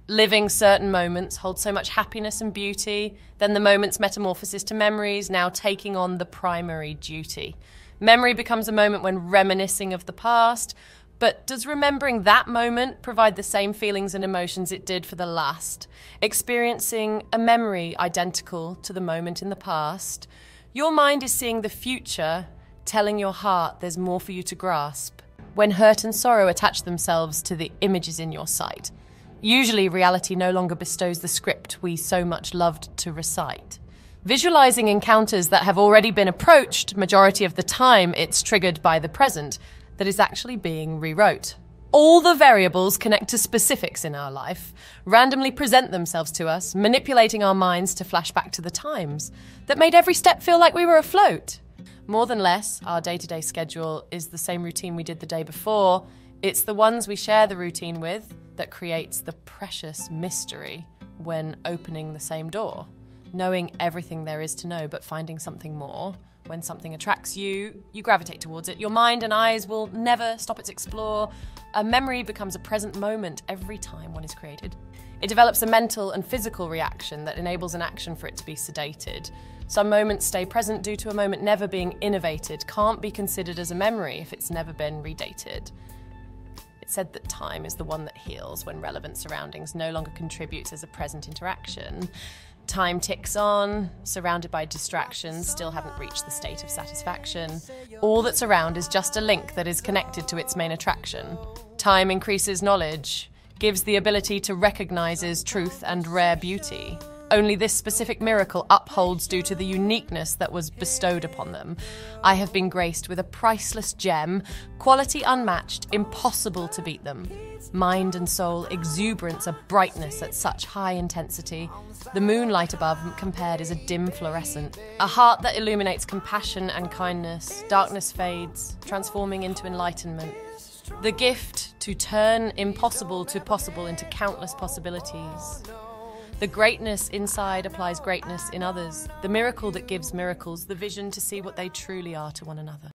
Living certain moments holds so much happiness and beauty, then the moment's metamorphosis to memories, now taking on the primary duty. Memory becomes a moment when reminiscing of the past, but does remembering that moment provide the same feelings and emotions it did for the last? Experiencing a memory identical to the moment in the past, your mind is seeing the future, telling your heart there's more for you to grasp. When hurt and sorrow attach themselves to the images in your sight, usually reality no longer bestows the script we so much loved to recite. Visualizing encounters that have already been approached, majority of the time it's triggered by the present that is actually being rewrote. All the variables connect to specifics in our life, randomly present themselves to us, manipulating our minds to flash back to the times that made every step feel like we were afloat. More than less, our day-to-day schedule is the same routine we did the day before. It's the ones we share the routine with that creates the precious mystery when opening the same door. Knowing everything there is to know, but finding something more. When something attracts you, you gravitate towards it. Your mind and eyes will never stop its explore. A memory becomes a present moment every time one is created. It develops a mental and physical reaction that enables an action for it to be sedated. Some moments stay present due to a moment never being innovated, can't be considered as a memory if it's never been redated. It's said that time is the one that heals when relevant surroundings no longer contributes as a present interaction. Time ticks on, surrounded by distractions, still haven't reached the state of satisfaction. All that's around is just a link that is connected to its main attraction. Time increases knowledge, gives the ability to recognize truth and rare beauty. Only this specific miracle upholds due to the uniqueness that was bestowed upon them. I have been graced with a priceless gem, quality unmatched, impossible to beat them. Mind and soul exuberance, a brightness at such high intensity. The moonlight above compared is a dim fluorescent. A heart that illuminates compassion and kindness. Darkness fades, transforming into enlightenment. The gift to turn impossible to possible into countless possibilities. The greatness inside applies greatness in others. The miracle that gives miracles, the vision to see what they truly are to one another.